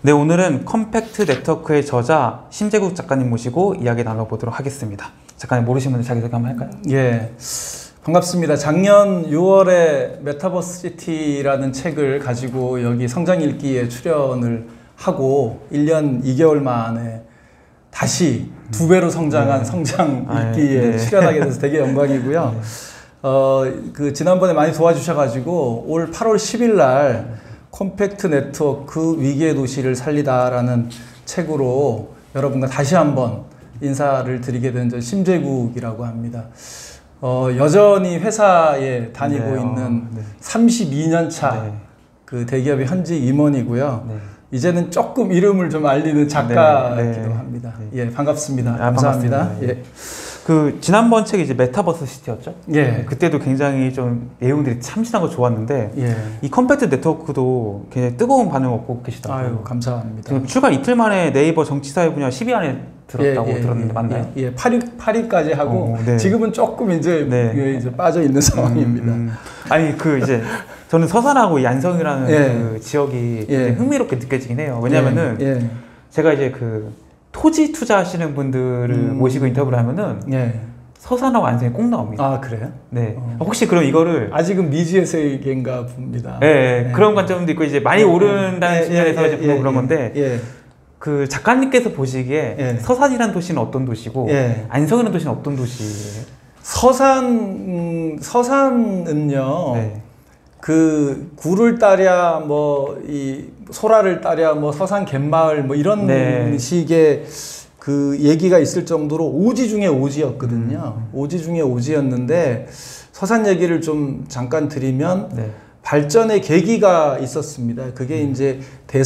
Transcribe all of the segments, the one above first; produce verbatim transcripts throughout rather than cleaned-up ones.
네, 오늘은 컴팩트 네트워크의 저자 심재국 작가님 모시고 이야기 나눠보도록 하겠습니다. 작가님 모르시는 분들 자기소개 한번 할까요? 예, 반갑습니다. 작년 유월에 메타버스 시티라는 책을 가지고 여기 성장 읽기에 출연을 하고 일 년 이 개월 만에 다시 두 배로 성장한 네. 성장 읽기에 아, 네. 출연하게 돼서 되게 영광이고요. 네. 어, 그 지난번에 많이 도와주셔가지고 올 팔월 십일 날 컴팩트 네트워크 위기의 도시를 살리다라는 책으로 여러분과 다시 한번 인사를 드리게 된 저 심재국이라고 합니다. 어, 여전히 회사에 다니고 네, 있는 어, 네. 삼십이 년 차 그 네. 대기업의 현직 임원이고요. 네. 이제는 조금 이름을 좀 알리는 작가이기도 네, 네. 합니다. 네. 예, 반갑습니다. 아, 감사합니다. 반갑습니다. 예. 그 지난번 책이 이제 메타버스 시티였죠? 예. 그때도 굉장히 좀 내용들이 참신하고 좋았는데 예. 이 컴팩트 네트워크도 굉장히 뜨거운 반응을 얻고 계시더라고요. 아유, 감사합니다. 지금 출간 이틀 만에 네이버 정치사회 분야 십 위 안에 들었다고 예, 예, 들었는데 예, 맞나요? 예, 예. 팔 위, 팔 위까지 하고 어, 네. 지금은 조금 이제, 네. 이제 빠져 있는 상황입니다. 음, 음. 아니 그 이제 저는 서산하고 양성이라는 예. 그 지역이 예. 흥미롭게 느껴지긴 해요. 왜냐면은 예. 예. 제가 이제 그 토지 투자하시는 분들을 음. 모시고 인터뷰를 하면은 예. 서산하고 안성이 꼭 나옵니다. 아, 그래요? 네. 어. 혹시 그럼 이거를 아직은 미지의 세계인가 봅니다. 네, 예. 그런 관점도 있고 이제 많이 예. 오른다는 예. 측면에서 예. 이제 보면 예. 그런 건데 예. 그 작가님께서 보시기에 예. 서산이라는 도시는 어떤 도시고 예. 안성이라는 도시는 어떤 도시예요? 서산 음, 서산은요. 네. 그 굴을 따랴 뭐 이 소라를 따랴 뭐 서산 갯마을 뭐 이런 네. 식의 그 얘기가 있을 정도로 오지 중에 오지였거든요. 음. 오지 중에 오지였는데 서산 얘기를 좀 잠깐 드리면 네. 발전의 계기가 있었습니다. 그게 음. 이제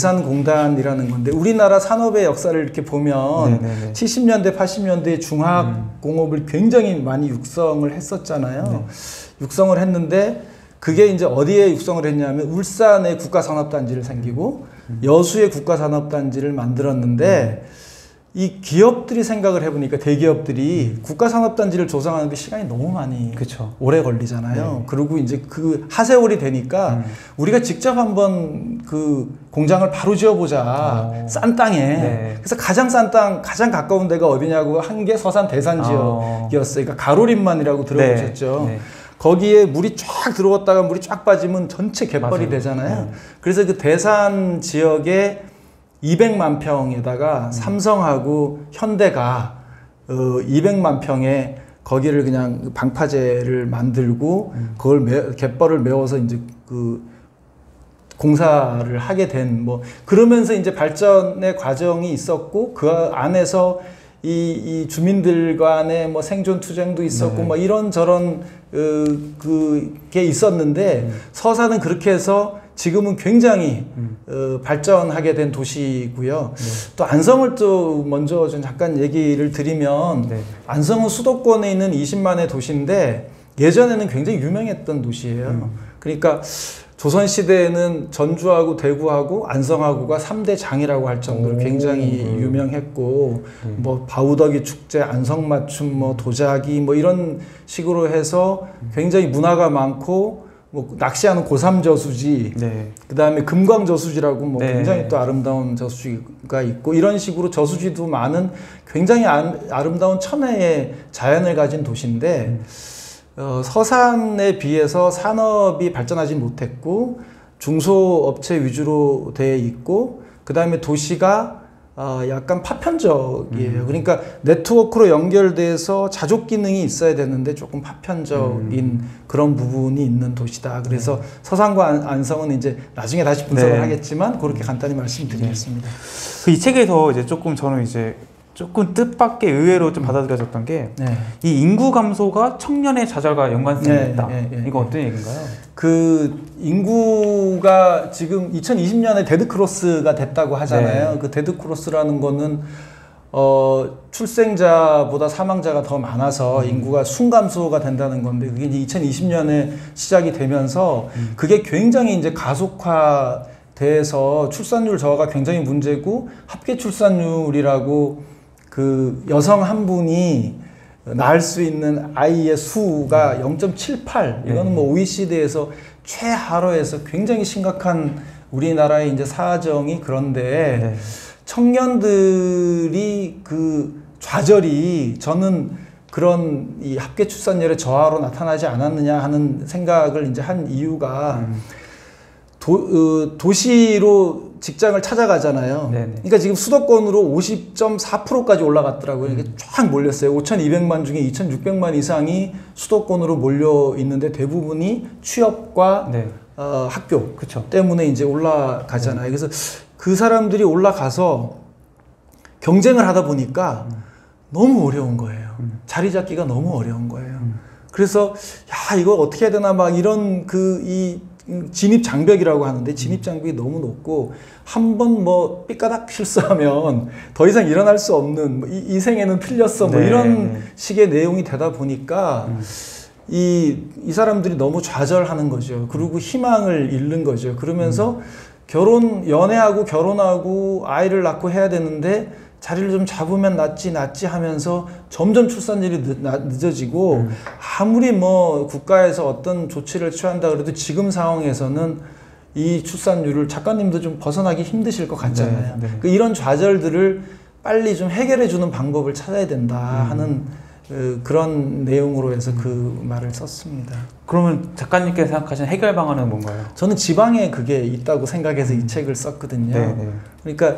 대산공단이라는 건데 우리나라 산업의 역사를 이렇게 보면 네네네. 칠십 년대, 팔십 년대 중화공업을 음. 굉장히 많이 육성을 했었잖아요. 네. 육성을 했는데 그게 이제 어디에 육성을 했냐면 울산에 국가산업단지를 생기고 음. 여수에 국가산업단지를 만들었는데 음. 이 기업들이 생각을 해보니까 대기업들이 음. 국가산업단지를 조성하는데 시간이 너무 많이 그쵸. 오래 걸리잖아요. 네. 그리고 이제 그 하세월이 되니까 음. 우리가 직접 한번 그 공장을 바로 지어보자. 오. 싼 땅에. 네. 그래서 가장 싼 땅, 가장 가까운 데가 어디냐고 한 게 서산 대산 지역이었어요. 그러니까 가로림만이라고 들어보셨죠. 네. 네. 거기에 물이 쫙 들어왔다가 물이 쫙 빠지면 전체 갯벌이 맞아요. 되잖아요. 네. 그래서 그 대산 지역에 이백만 평에다가 음. 삼성하고 현대가 어, 이백만 평에 거기를 그냥 방파제를 만들고 음. 그걸 매, 갯벌을 메워서 이제 그 공사를 하게 된 뭐 그러면서 이제 발전의 과정이 있었고 그 안에서 이, 이 주민들 간의 뭐 생존 투쟁도 있었고 네. 뭐 이런 저런 어, 그게 있었는데 음. 서산은 그렇게 해서 지금은 굉장히 음. 어, 발전하게 된 도시고요. 네. 또 안성을 또 먼저 좀 잠깐 얘기를 드리면 네. 안성은 수도권에 있는 이십만의 도시인데 예전에는 굉장히 유명했던 도시예요. 음. 그러니까 조선시대에는 전주하고 대구하고 안성하고가 삼 대 장이라고 할 정도로 오, 굉장히 음. 유명했고 음. 뭐 바우더기 축제, 안성맞춤, 뭐 도자기 뭐 이런 식으로 해서 굉장히 문화가 많고 뭐 낚시하는 고삼 저수지, 네. 그 다음에 금광 저수지라고 뭐 네. 굉장히 또 아름다운 저수지가 있고 이런 식으로 저수지도 많은 굉장히 아, 아름다운 천혜의 자연을 가진 도시인데 음. 어, 서산에 비해서 산업이 발전하지 못했고 중소업체 위주로 돼 있고 그 다음에 도시가 어, 약간 파편적이에요. 음. 그러니까 네트워크로 연결돼서 자족 기능이 있어야 되는데 조금 파편적인 음. 그런 부분이 있는 도시다. 그래서 네. 서산과 안, 안성은 이제 나중에 다시 분석을 네. 하겠지만 그렇게 간단히 말씀드리겠습니다. 네. 그 이 책에서 이제 조금 저는 이제 조금 뜻밖의 의외로 좀 받아들여졌던 게 이 네. 인구 감소가 청년의 좌절과 연관성이 네, 있다. 네, 네, 이거 어떤 얘기인가요? 그 인구가 지금 이천이십 년에 데드크로스가 됐다고 하잖아요. 네. 그 데드크로스라는 거는 어, 출생자보다 사망자가 더 많아서 음. 인구가 순감소가 된다는 건데 그게 이제 이천이십 년에 시작이 되면서 음. 그게 굉장히 이제 가속화돼서 출산율 저하가 굉장히 문제고 합계 출산율이라고 그 여성 한 분이 낳을 수 있는 아이의 수가 영 점 칠팔 이거는 뭐 오이시디에서 최하로에서 굉장히 심각한 우리나라의 이제 사정이 그런데 네. 청년들이 그 좌절이 저는 그런 이 합계 출산율의 저하로 나타나지 않았느냐 하는 생각을 이제 한 이유가 음. 도, 어, 도시로 직장을 찾아가잖아요. 네네. 그러니까 지금 수도권으로 오십 점 사 퍼센트까지 올라갔더라고요. 이게 음. 쫙 몰렸어요. 오천이백만 중에 이천육백만 이상이 수도권으로 몰려 있는데 대부분이 취업과 네. 어, 학교 그쵸. 때문에 이제 올라가잖아요. 네. 그래서 그 사람들이 올라가서 경쟁을 하다 보니까 음. 너무 어려운 거예요. 음. 자리 잡기가 너무 어려운 거예요. 음. 그래서 야 이거 어떻게 해야 되나 막 이런 그 이 진입 장벽이라고 하는데 진입 장벽이 너무 높고 한 번 뭐 삐까닥 실수하면 더 이상 일어날 수 없는 뭐 이, 이 생에는 틀렸어 뭐 네. 이런 식의 내용이 되다 보니까 음. 이, 이 사람들이 너무 좌절하는 거죠. 그리고 희망을 잃는 거죠. 그러면서 음. 결혼 연애하고 결혼하고 아이를 낳고 해야 되는데 자리를 좀 잡으면 낫지 낫지 하면서 점점 출산율이 늦, 늦어지고 음. 아무리 뭐 국가에서 어떤 조치를 취한다 그래도 지금 상황에서는 이 출산율을 작가님도 좀 벗어나기 힘드실 것 같잖아요. 네, 네. 그 이런 좌절들을 빨리 좀 해결해 주는 방법을 찾아야 된다 음. 하는 그, 그런 내용으로 해서 그 말을 썼습니다. 그러면 작가님께서 생각하시는 해결 방안은 뭔가요? 저는 지방에 그게 있다고 생각해서 이 책을 썼거든요. 네네. 그러니까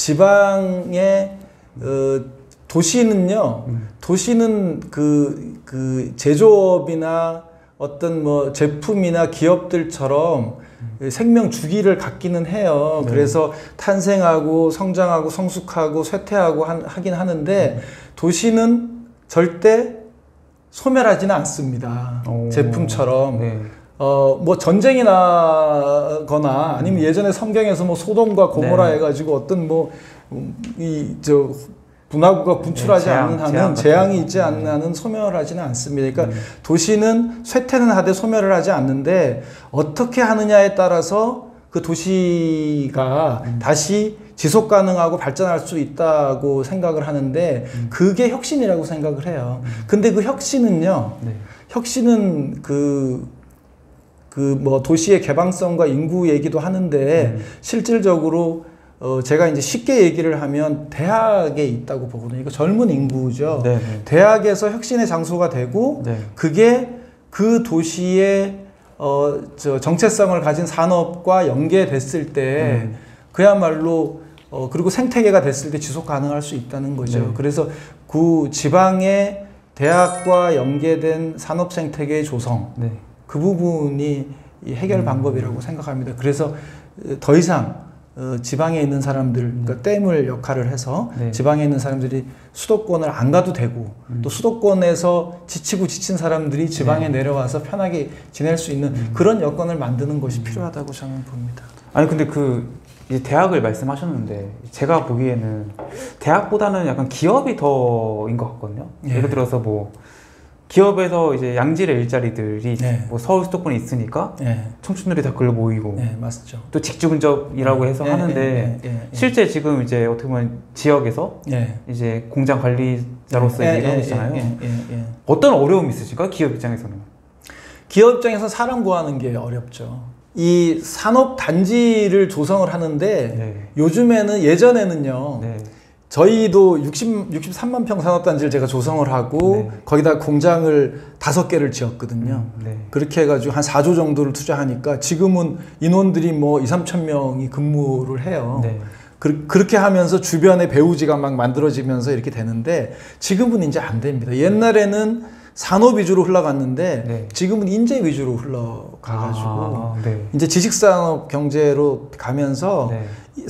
지방의 어, 도시는요, 음. 도시는 그, 그 제조업이나 어떤 뭐 제품이나 기업들처럼 음. 생명 주기를 갖기는 해요. 네. 그래서 탄생하고 성장하고 성숙하고 쇠퇴하고 한, 하긴 하는데 음. 도시는 절대 소멸하지는 않습니다. 오, 제품처럼. 네. 어, 뭐 전쟁이 나거나 아니면 예전에 성경에서 뭐 소돔과 고모라 네. 해가지고 어떤 뭐, 이, 저, 분화구가 분출하지 네, 재앙, 않는 한은 재앙이 있지 않는 한은 소멸하지는 않습니다. 그러니까 음. 도시는 쇠퇴는 하되 소멸을 하지 않는데 어떻게 하느냐에 따라서 그 도시가 음. 다시 지속 가능하고 발전할 수 있다고 생각을 하는데 음. 그게 혁신이라고 생각을 해요. 음. 근데 그 혁신은요, 네. 혁신은 그, 그 뭐 도시의 개방성과 인구 얘기도 하는데 음. 실질적으로 어 제가 이제 쉽게 얘기를 하면 대학에 있다고 보거든요. 이거 젊은 인구죠. 네. 대학에서 혁신의 장소가 되고 네. 그게 그 도시의 어 저 정체성을 가진 산업과 연계됐을 때 음. 그야말로 어 그리고 생태계가 됐을 때 지속 가능할 수 있다는 거죠. 네. 그래서 그 지방의 대학과 연계된 산업 생태계의 조성 네. 그 부분이 이 해결 음. 방법이라고 생각합니다. 그래서 더 이상 어, 지방에 있는 사람들, 그러니까 댐을 역할을 해서 네. 지방에 있는 사람들이 수도권을 안 가도 되고 음. 또 수도권에서 지치고 지친 사람들이 지방에 네. 내려와서 편하게 지낼 수 있는 음. 그런 여건을 만드는 것이 음. 필요하다고 저는 봅니다. 아니 근데 그 이제 대학을 말씀하셨는데 제가 보기에는 대학보다는 약간 기업이 더인 것 같거든요. 예. 예를 들어서 뭐 기업에서 이제 양질의 일자리들이 네. 뭐 서울 수도권에 있으니까 네. 청춘들이 다 글로 모이고 네, 맞죠. 또 직주 근접이라고 네. 해서 네. 하는데 네. 네. 네. 실제 지금 이제 어떻게 보면 지역에서 네. 이제 공장 관리자로서 네. 일하고 있잖아요. 네. 네. 네. 어떤 어려움이 있으실까요? 기업 입장에서는? 기업 입장에서 사람 구하는 게 어렵죠. 이 산업 단지를 조성을 하는데 네. 요즘에는 예전에는요. 네. 저희도 육십, 육십삼만 평 산업단지를 제가 조성을 하고 네. 거기다 공장을 다섯 개를 지었거든요. 음, 네. 그렇게 해가지고 한 사조 정도를 투자하니까 지금은 인원들이 뭐 이삼천 명이 근무를 해요. 네. 그, 그렇게 하면서 주변에 배우지가 막 만들어지면서 이렇게 되는데 지금은 이제 안 됩니다. 옛날에는 산업 위주로 흘러갔는데 네. 지금은 인재 위주로 흘러가가지고 아, 네. 이제 지식산업 경제로 가면서 네.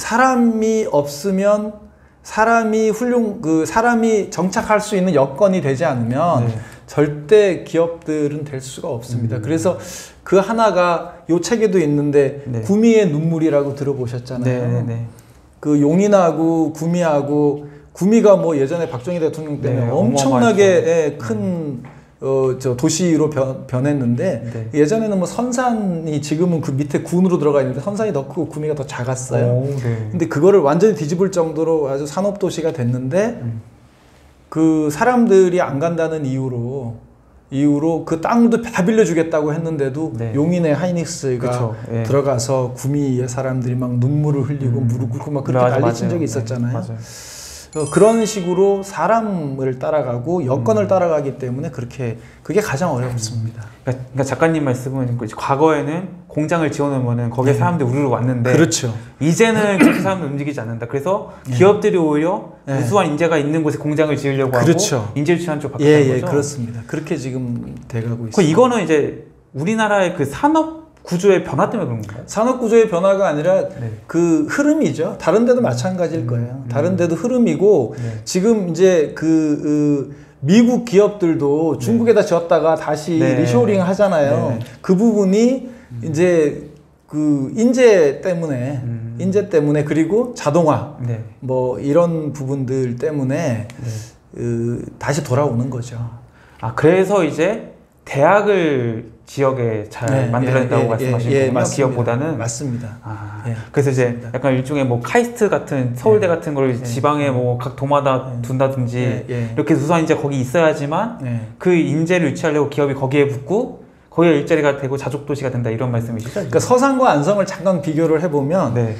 사람이 없으면 사람이 훌륭 그 사람이 정착할 수 있는 여건이 되지 않으면 네. 절대 기업들은 될 수가 없습니다. 음. 그래서 그 하나가 요 책에도 있는데 네. 구미의 눈물이라고 들어보셨잖아요. 네, 네. 그 용인하고 구미하고 구미가 뭐 예전에 박정희 대통령 때문에 네, 엄청나게 큰 음. 어, 저 도시로 변, 변했는데 네. 예전에는 뭐 선산이 지금은 그 밑에 군으로 들어가 있는데 선산이 더 크고 구미가 더 작았어요. 오, 네. 근데 그거를 완전히 뒤집을 정도로 아주 산업도시가 됐는데 음. 그 사람들이 안 간다는 이유로 이후로 그 땅도 다 빌려주겠다고 했는데도 네. 용인의 하이닉스가 그쵸. 예. 들어가서 구미의 사람들이 막 눈물을 흘리고 음. 무릎 꿇고 막 그렇게 맞아, 난리친 맞아요. 적이 있었잖아요. 네, 맞아요. 어, 그런 식으로 사람을 따라가고 여건을 음. 따라가기 때문에 그렇게 그게 가장 어렵습니다. 그러니까, 그러니까 작가님 말씀은 이제 과거에는 공장을 지어놓으면은 거기에 네. 사람들이 우르르 왔는데 그렇죠. 이제는 그렇게 사람들 움직이지 않는다. 그래서 네. 기업들이 오히려 네. 우수한 인재가 있는 곳에 공장을 지으려고 그렇죠. 하고 인재 유치하는 쪽 예, 바뀌는 예, 거죠. 그렇습니다. 그렇게 지금 돼가고 그 있습니다. 이거는 이제 우리나라의 그 산업 구조의 변화 때문에 그런 건가요? 산업 구조의 변화가 아니라 네. 그 흐름이죠. 다른 데도 마찬가지일 음, 거예요. 음. 다른 데도 흐름이고 네. 지금 이제 그, 그 미국 기업들도 중국에다 지었다가 다시 네. 리쇼링 하잖아요. 네. 그 부분이 음. 이제 그 인재 때문에 음. 인재 때문에 그리고 자동화 네. 뭐 이런 부분들 때문에 네. 그 다시 돌아오는 거죠. 아 그래서 이제 대학을 지역에 잘 네, 만들어낸다고 예, 예, 말씀하시는 예, 예, 거군요. 맞습니다. 기업보다는. 맞습니다. 아, 예, 그래서 이제 맞습니다. 약간 일종의 뭐 카이스트 같은 서울대 예. 같은 걸 예. 지방에 뭐 각 도마다 예. 둔다든지 예, 예. 이렇게 우선 이제 거기 있어야지만 네. 그 인재를 유치하려고 기업이 거기에 붙고 거기에 일자리가 되고 자족 도시가 된다 이런 말씀이시죠? 그러니까 서산과 안성을 잠깐 비교를 해보면 네.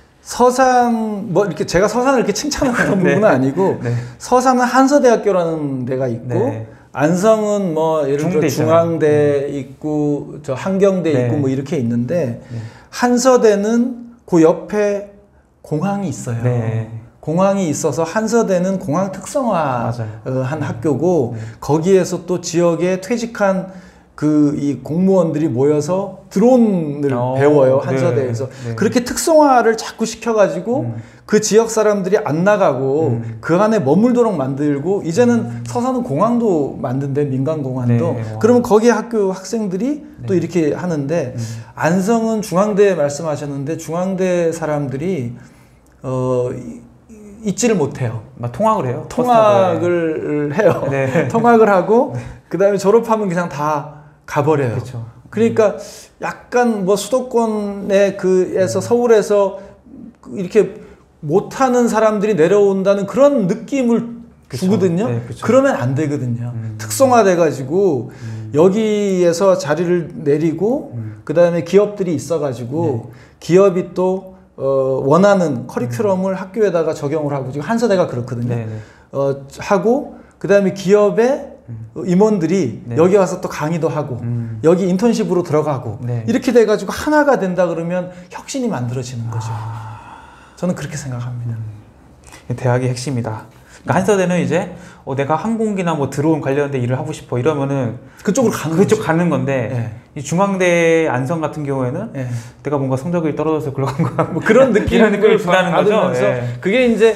서산 뭐 이렇게 제가 서산을 이렇게 칭찬하는 네. 부분은 아니고 네. 서산은 한서대학교라는 데가 있고 네. 안성은 뭐 예를 들어 중대 중앙대 있고 저 한경대 네. 있고 뭐 이렇게 있는데 네. 한서대는 그 옆에 공항이 있어요. 네. 공항이 있어서 한서대는 공항 특성화한 맞아요. 학교고 네. 거기에서 또 지역에 퇴직한 그 이 공무원들이 모여서 드론을 어, 배워요 네. 한서대에서. 네. 그렇게 특성화를 자꾸 시켜가지고 음. 그 지역 사람들이 안 나가고 음. 그 안에 머물도록 만들고 이제는 서산은 공항도 만든대 민간 공항도. 네. 그러면 거기 학교 학생들이 네. 또 이렇게 하는데 음. 안성은 중앙대 말씀하셨는데 중앙대 사람들이 어 이- 잊지를 못해요. 막 통학을 해요. 통학을 해요. 네. 통학을 하고 그 다음에 졸업하면 그냥 다 가버려요. 그렇죠. 그러니까 약간 뭐 수도권에 그에서 서울에서 이렇게 못하는 사람들이 내려온다는 그런 느낌을 그쵸. 주거든요. 네, 그쵸. 그러면 안 되거든요. 음. 특성화돼 가지고 음. 여기에서 자리를 내리고 음. 그 다음에 기업들이 있어가지고 네. 기업이 또 어, 원하는 커리큘럼을 학교에다가 적용을 하고 지금 한서대가 그렇거든요. 네, 네. 어, 하고 그 다음에 기업의 음. 임원들이 네. 여기 와서 또 강의도 하고 음. 여기 인턴십으로 들어가고 네. 이렇게 돼가지고 하나가 된다 그러면 혁신이 만들어지는 거죠. 아. 저는 그렇게 생각합니다. 대학의 핵심이다. 그러니까 한서대는 이제 어, 내가 항공기나 뭐 드론 관련된 일을 하고 싶어 이러면은 그쪽으로 가는 그쪽 거죠. 가는 건데 예. 이 중앙대 안성 같은 경우에는 예. 내가 뭔가 성적이 떨어져서 그런 거야. 뭐 그런 이런 느낌을 느낌을 준다는 거죠. 받으면서 예. 그게 이제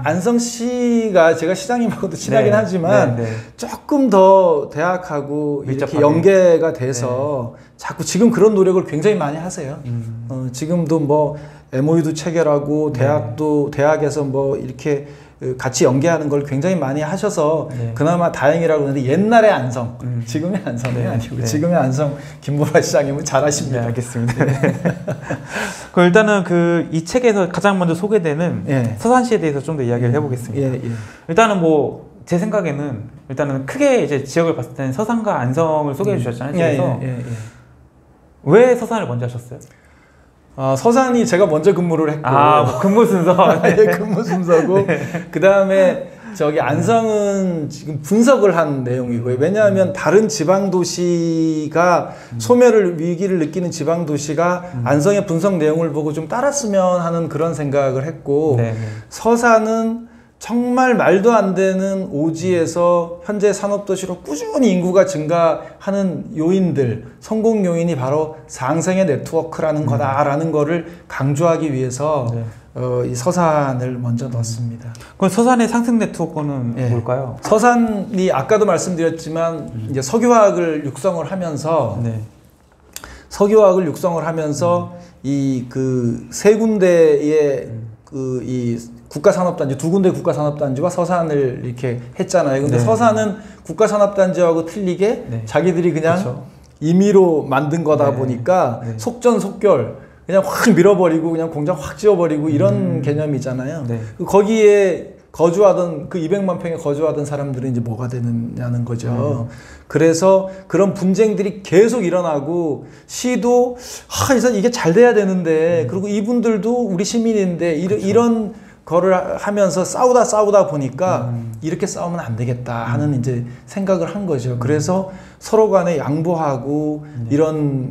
안성시가 제가 시장님하고도 친하긴 네. 하지만 네, 네. 조금 더 대학하고 이렇게 밀접하게. 연계가 돼서 자꾸 지금 그런 노력을 굉장히 많이 하세요. 음. 어, 지금도 뭐 엠오유도 체결하고 네. 대학도 대학에서 뭐 이렇게 같이 연계하는 걸 굉장히 많이 하셔서 네. 그나마 다행이라고 하는데 옛날의 안성, 음. 지금의 안성이 네. 아니고 네. 지금의 안성 김보라 시장님은 네, 잘하십니다. 알겠습니다. 네. 그럼 일단은 그 이 책에서 가장 먼저 소개되는 예. 서산시에 대해서 좀 더 이야기를 해보겠습니다. 예, 예. 일단은 뭐 제 생각에는 일단은 크게 이제 지역을 봤을 때는 서산과 안성을 소개해 주셨잖아요. 예, 그래서 예, 예, 예. 왜 서산을 먼저 하셨어요? 아, 서산이 제가 먼저 근무를 했고 아, 뭐 근무 순서. 예, 근무 순서고 그 다음에 저기 안성은 지금 분석을 한 내용이고요. 왜냐하면 다른 지방 도시가 소멸을 위기를 느끼는 지방 도시가 안성의 분석 내용을 보고 좀 따랐으면 하는 그런 생각을 했고 네, 네. 서산은 정말 말도 안 되는 오지에서 현재 산업도시로 꾸준히 인구가 증가하는 요인들, 성공 요인이 바로 상생의 네트워크라는 거다라는 거를 강조하기 위해서 네. 어, 이 서산을 먼저 넣었습니다. 그럼 서산의 상승 네트워크는 예. 뭘까요? 서산이 아까도 말씀드렸지만 이제 석유화학을 육성을 하면서 네. 석유화학을 육성을 하면서 이 그 세 군데의 그 이 국가산업단지 두 군데 국가산업단지와 서산을 이렇게 했잖아요. 근데 네. 서산은 국가산업단지하고 틀리게 네. 자기들이 그냥 그쵸. 임의로 만든 거다 네. 보니까 네. 속전속결 그냥 확 밀어버리고 그냥 공장 확 지어버리고 이런 음. 개념이잖아요. 네. 거기에 거주하던 그 이백만 평에 거주하던 사람들은 이제 뭐가 되느냐는 거죠. 음. 그래서 그런 분쟁들이 계속 일어나고 시도 아, 이게 잘 돼야 되는데 음. 그리고 이분들도 우리 시민인데 이런, 이런 거를 하면서 싸우다 싸우다 보니까 음. 이렇게 싸우면 안 되겠다 하는 음. 이제 생각을 한 거죠. 그래서 음. 서로 간에 양보하고 음. 이런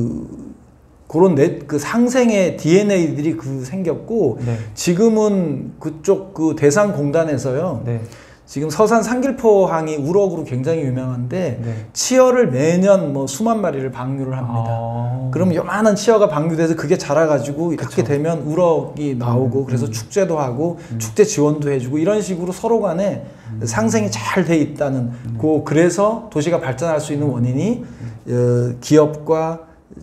그 그런 내, 그 상생의 디엔에이들이 그 생겼고 네. 지금은 그쪽 그 대상공단에서요. 네. 지금 서산 상길포항이 우럭으로 굉장히 유명한데 네. 치어를 매년 뭐 수만 마리를 방류를 합니다. 아 그럼 요만한 치어가 방류돼서 그게 자라가지고 그쵸. 이렇게 되면 우럭이 나오고 음, 그래서 음. 축제도 하고 음. 축제 지원도 해주고 이런 식으로 서로 간에 음. 상생이 잘 돼 있다는 음. 그 그래서 도시가 발전할 수 있는 원인이 음. 어, 기업과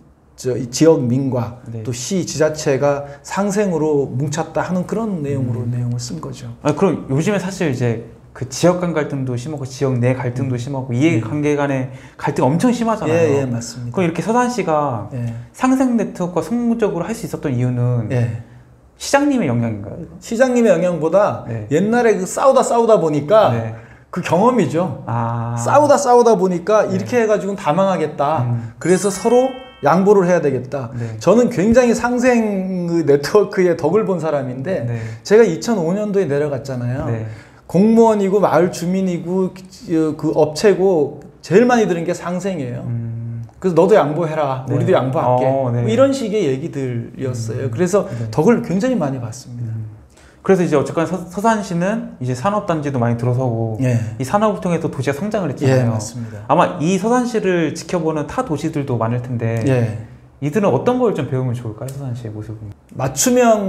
저 지역민과 네. 또 시 지자체가 상생으로 뭉쳤다 하는 그런 내용으로 음. 내용을 쓴 거죠. 아 그럼 요즘에 사실 이제 그 지역 간 갈등도 심하고 지역 내 갈등도 심하고 이해관계 간의 갈등 엄청 심하잖아요. 예, 예, 맞습니다. 그럼 이렇게 서산시가 예. 상생 네트워크가 성공적으로 할 수 있었던 이유는 예. 시장님의 영향인가요? 이거? 시장님의 영향보다 네. 옛날에 그 싸우다 싸우다 보니까 네. 그 경험이죠. 아. 싸우다 싸우다 보니까 네. 이렇게 해가지고는 다 망하겠다. 음. 그래서 서로 양보를 해야 되겠다. 네. 저는 굉장히 상생 네트워크의 덕을 본 사람인데 네. 제가 이천오 년도에 내려갔잖아요. 네. 공무원이고 마을 주민이고 그 업체고 제일 많이 들은 게 상생이에요. 음. 그래서 너도 양보해라. 네. 우리도 양보할게. 어, 네. 뭐 이런 식의 얘기들이었어요. 음. 그래서 네. 덕을 굉장히 많이 봤습니다. 음. 그래서 이제 어쨌거나 서, 서산시는 이제 산업단지도 많이 들어서고 예. 이 산업을 통해서 도시가 성장을 했잖아요. 예, 맞습니다. 아마 이 서산시를 지켜보는 타 도시들도 많을 텐데 예. 이들은 어떤 걸 좀 배우면 좋을까요? 서산시의 모습은? 맞춤형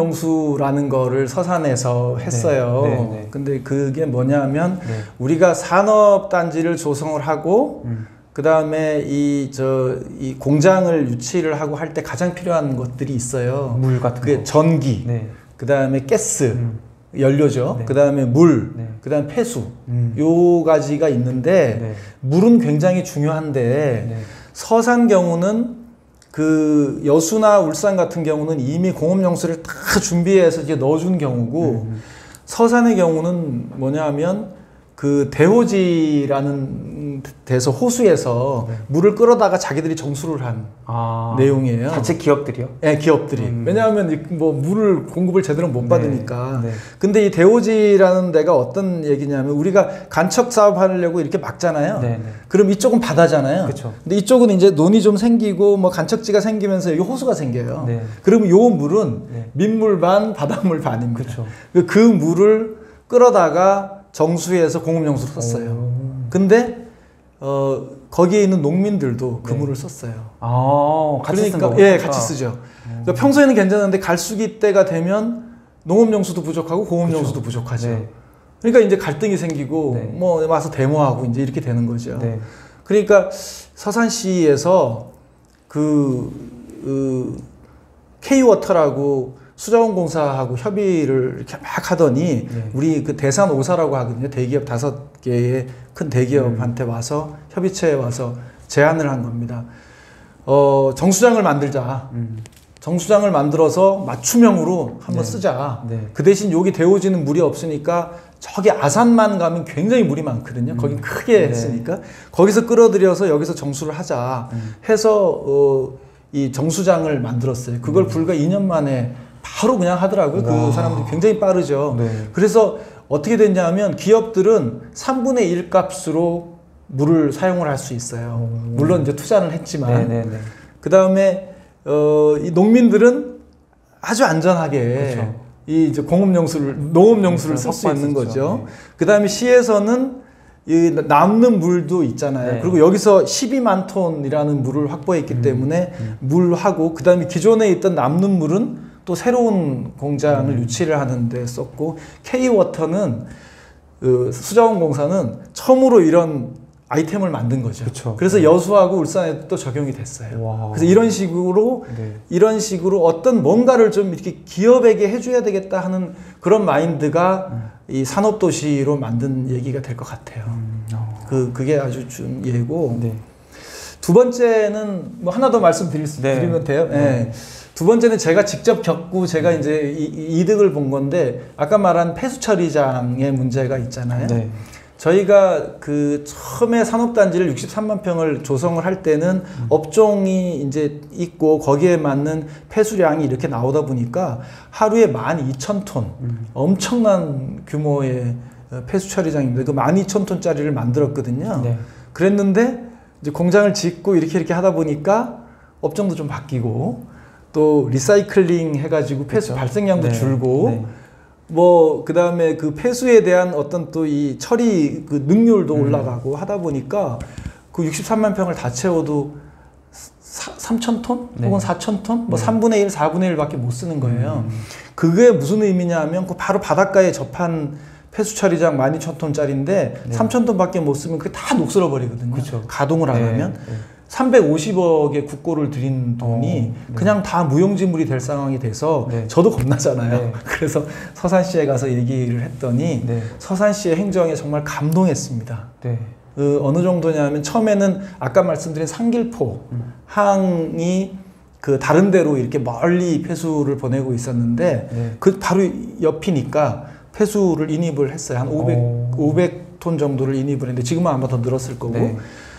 공업용수라는 거를 서산에서 했어요. 네, 네, 네. 근데 그게 뭐냐면 네. 우리가 산업단지를 조성을 하고 음. 그 다음에 이, 저, 이 공장을 유치를 하고 할 때 가장 필요한 것들이 있어요. 물 같은 그게 거. 전기. 네. 그 다음에 가스, 음. 연료죠. 네. 그 다음에 물, 네. 그 다음에 폐수. 음. 요 가지가 있는데, 네. 물은 굉장히 중요한데, 네. 서산 경우는 그 여수나 울산 같은 경우는 이미 공업용수를 다 준비해서 이제 넣어준 경우고, 음. 서산의 경우는 뭐냐 하면, 그 대호지라는 데서 호수에서 네. 물을 끌어다가 자기들이 정수를 한 아, 내용이에요. 자체 기업들이요? 네, 기업들이. 음. 왜냐하면 뭐 물을 공급을 제대로 못 받으니까. 네. 네. 근데 이 대호지라는 데가 어떤 얘기냐면 우리가 간척 사업 하려고 이렇게 막잖아요. 네, 네. 그럼 이쪽은 바다잖아요. 그쵸. 근데 이쪽은 이제 논이 좀 생기고 뭐 간척지가 생기면서 여기 호수가 생겨요. 네. 그러면 요 물은 네. 민물 반, 바닷물 반입니다. 그쵸. 그 물을 끌어다가 정수해서 공업용수로 썼어요. 오. 근데 어, 거기에 있는 농민들도 그 네. 물을 썼어요. 아, 같이 그러니까 쓴 예, 같이 쓰죠. 그러니까 평소에는 괜찮은데 갈수기 때가 되면 농업용수도 부족하고 공업용수도 그쵸. 부족하죠. 네. 그러니까 이제 갈등이 생기고 네. 뭐 와서 데모하고 이제 이렇게 되는 거죠. 네. 그러니까 서산시에서 그, 그 K워터라고 수자원공사하고 협의를 이렇게 막 하더니 네. 우리 그 대산오사라고 하거든요. 대기업 다섯 개의 큰 대기업한테 음. 와서 협의체에 와서 제안을 한 겁니다. 어, 정수장을 만들자. 음. 정수장을 만들어서 맞춤형으로 한번 네. 쓰자. 네. 그 대신 여기 대오지는 물이 없으니까 저기 아산만 가면 굉장히 물이 많거든요. 음. 거긴 크게 네. 했으니까 거기서 끌어들여서 여기서 정수를 하자 음. 해서 어, 이 정수장을 만들었어요. 그걸 음. 불과 이 년 만에 바로 그냥 하더라고요. 와. 그 사람들이 굉장히 빠르죠. 네. 그래서 어떻게 됐냐면 기업들은 삼분의 일 값으로 물을 사용을 할 수 있어요. 오. 물론 이제 투자를 했지만. 그 다음에 어, 이 농민들은 아주 안전하게 그렇죠. 이 이제 공업용수를, 농업용수를 쓸 수 있는 거죠. 네. 그 다음에 시에서는 이 남는 물도 있잖아요. 네. 그리고 여기서 십이만 톤이라는 물을 확보했기 음. 때문에 음. 물하고 그 다음에 기존에 있던 남는 물은 또 새로운 공장을 음. 유치를 하는데 썼고 K워터는 그 수자원공사는 처음으로 이런 아이템을 만든 거죠. 그쵸. 그래서 네. 여수하고 울산에 또 적용이 됐어요. 와. 그래서 이런 식으로 네. 이런 식으로 어떤 뭔가를 좀 이렇게 기업에게 해줘야 되겠다 하는 그런 마인드가 음. 이 산업도시로 만든 얘기가 될 것 같아요. 음. 어. 그 그게 아주 좀 예고. 네. 두 번째는 뭐 하나 더 말씀드리면 네. 돼요. 네. 네. 두 두 번째는 제가 직접 겪고 제가 이제 이, 이득을 본 건데 아까 말한 폐수 처리장의 문제가 있잖아요. 네. 저희가 그 처음에 산업단지를 육십삼만 평을 조성을 할 때는 음. 업종이 이제 있고 거기에 맞는 폐수량이 이렇게 나오다 보니까 하루에 만 이천 톤 음. 엄청난 규모의 폐수 처리장입니다. 그 만 이천 톤짜리를 만들었거든요. 네. 그랬는데 이제 공장을 짓고 이렇게 이렇게 하다 보니까 업종도 좀 바뀌고 또 리사이클링 해가지고 폐수 그렇죠. 발생량도 네. 줄고 네. 뭐 그다음에 그 폐수에 대한 어떤 또 이 처리 그 능률도 음. 올라가고 하다 보니까 그 육십삼만 평을 다 채워도 사, 삼천 톤 네. 혹은 사천 톤 뭐 네. 삼분의 일, 사분의 일밖에 못 쓰는 거예요. 음. 그게 무슨 의미냐면 그 바로 바닷가에 접한 폐수 처리장 만 이천 톤짜리인데 네. 삼천 톤밖에 못 쓰면 그게 다 녹슬어 버리거든요. 그쵸. 가동을 안 네. 하면. 네. 삼백오십억의 국고를 들인 돈이 어, 네. 그냥 다 무용지물이 될 상황이 돼서 네. 저도 겁나잖아요. 네. 그래서 서산시에 가서 얘기를 했더니 네. 서산시의 행정에 정말 감동했습니다. 네. 그 어느 정도냐면 처음에는 아까 말씀드린 상길포 음. 항이 그 다른 데로 이렇게 멀리 폐수를 보내고 있었는데 네. 그 바로 옆이니까 폐수를 인입을 했어요. 한 오백, 오. 오백 톤 정도를 인입을 했는데 지금은 아마 더 늘었을 거고 네.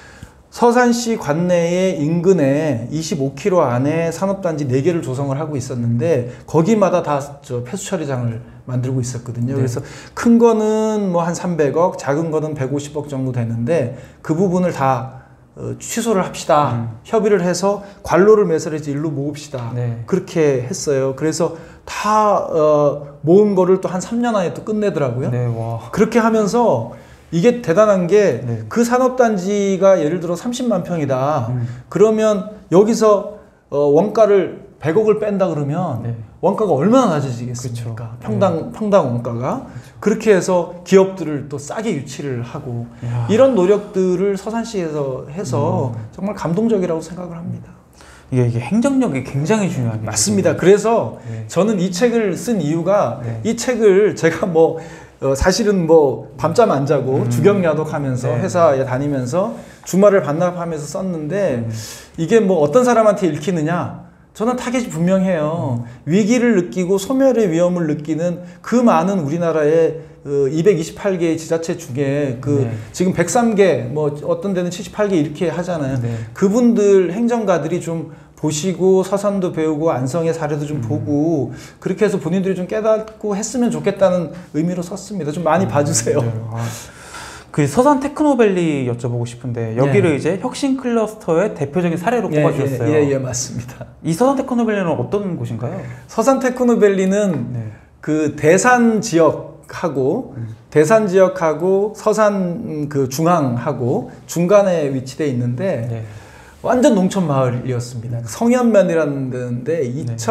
서산시 관내의 인근에 이십오 킬로미터 안에 산업단지 네 개를 조성을 하고 있었는데 거기마다 다 저 폐수 처리장을 만들고 있었거든요. 네. 그래서 큰 거는 뭐 한 삼백억, 작은 거는 백오십억 정도 되는데 그 부분을 다 어, 취소를 합시다. 음. 협의를 해서 관로를 매설해서 일로 모읍시다. 네. 그렇게 했어요. 그래서 다 어, 모은 거를 또 한 삼 년 안에 또 끝내더라고요. 네, 와. 그렇게 하면서 이게 대단한 게 그 네. 산업단지가 예를 들어 삼십만 평이다. 음. 그러면 여기서 어, 원가를 백억을 뺀다 그러면 네. 원가가 얼마나 낮아지겠습니까? 그쵸. 평당, 네. 평당 원가가. 그쵸. 그렇게 해서 기업들을 또 싸게 유치를 하고 야. 이런 노력들을 서산시에서 해서 음. 정말 감동적이라고 생각을 합니다. 이게, 이게 행정력이 굉장히 중요합니다. 맞습니다. 그래서 네. 저는 이 책을 쓴 이유가 네. 이 책을 제가 뭐 어, 사실은 뭐 밤잠 안 자고 음. 주경야독하면서 네. 회사에 다니면서 주말을 반납하면서 썼는데 음. 이게 뭐 어떤 사람한테 읽히느냐? 저는 타겟이 분명해요. 음. 위기를 느끼고 소멸의 위험을 느끼는 그 많은 우리나라의 그 이백이십팔 개의 지자체 중에 그 네. 지금 백삼 개 뭐 어떤 데는 칠십팔 개 이렇게 하잖아요. 네. 그분들 행정가들이 좀 보시고 서산도 배우고 안성의 사례도 좀 음. 보고 그렇게 해서 본인들이 좀 깨닫고 했으면 좋겠다는 의미로 썼습니다. 좀 많이 음. 봐주세요. 네. 아. 그 서산 테크노밸리 여쭤보고 싶은데 여기를 네. 이제 혁신 클러스터의 대표적인 사례로 꼽아주셨어요. 예, 예, 예, 맞습니다. 이 서산 테크노밸리는 어떤 곳인가요? 서산 테크노밸리는 네. 그 대산 지역하고 음. 대산 지역하고 서산 그 중앙하고 중간에 위치돼 있는데 네. 완전 농촌 마을이었습니다. 음. 성현면이라는 데인데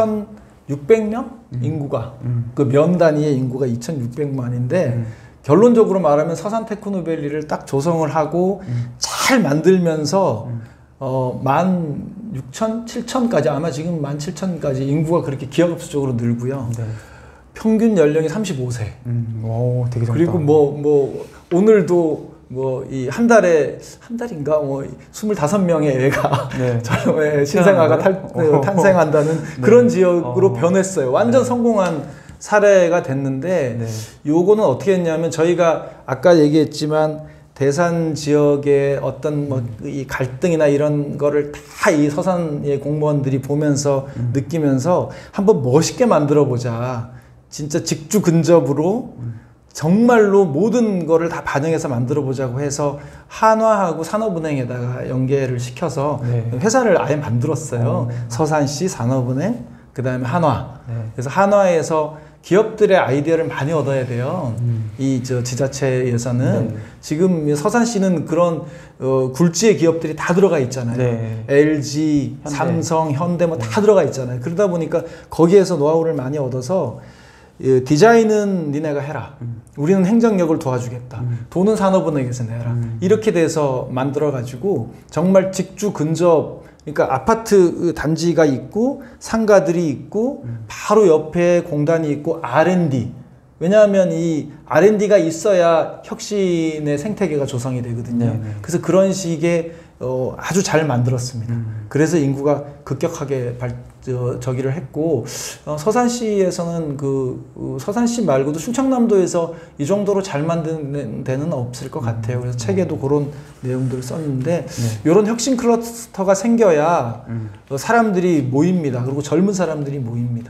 이천육백 명 음. 인구가 음. 그 면 단위의 인구가 이천육백만인데 음. 결론적으로 말하면 서산 테크노밸리를 딱 조성을 하고 음. 잘 만들면서 음. 어, 만 육천, 칠천까지 아마 지금 만 칠천까지 인구가 그렇게 기하급수적으로 늘고요. 네. 평균 연령이 삼십오 세. 음. 오, 되게 젊다. 그리고 뭐, 뭐 오늘도 뭐 이 한 달에 한 달인가 뭐 스물다섯 명의 애가 네. 저의 신생아가 탈, 탄생한다는 네. 그런 지역으로 어. 변했어요. 완전 네. 성공한 사례가 됐는데 네. 요거는 어떻게 했냐면 저희가 아까 얘기했지만 대산 지역의 어떤 뭐 이 갈등이나 이런 거를 다 이 서산의 공무원들이 보면서 음. 느끼면서 한번 멋있게 만들어 보자. 진짜 직주 근접으로 음. 정말로 모든 거를 다 반영해서 만들어 보자고 해서 한화하고 산업은행에다가 연계를 시켜서 네. 회사를 아예 만들었어요. 어. 서산시 산업은행, 그 다음에 한화. 네. 그래서 한화에서 기업들의 아이디어를 많이 얻어야 돼요. 음. 이 저 지자체에서는 네. 지금 서산시는 그런 어, 굴지의 기업들이 다 들어가 있잖아요. 네. 엘지, 현대. 삼성, 현대 뭐 다 네. 들어가 있잖아요. 그러다 보니까 거기에서 노하우를 많이 얻어서 디자인은 니네가 해라. 음. 우리는 행정력을 도와주겠다. 음. 돈은 산업은행에서 내라. 음. 이렇게 돼서 만들어가지고 정말 직주 근접, 그러니까 아파트 단지가 있고 상가들이 있고 음. 바로 옆에 공단이 있고 알 앤 디. 왜냐하면 이 알 앤 디가 있어야 혁신의 생태계가 조성이 되거든요. 네네. 그래서 그런 식의 어, 아주 잘 만들었습니다. 음. 그래서 인구가 급격하게 발, 저, 저기를 했고 어, 서산시에서는 그 어, 서산시 말고도 충청남도에서 이 정도로 잘 만든 데는 없을 것 같아요. 그래서 책에도 그런 내용들을 썼는데 네. 이런 혁신 클러스터가 생겨야 음. 어, 사람들이 모입니다. 그리고 젊은 사람들이 모입니다.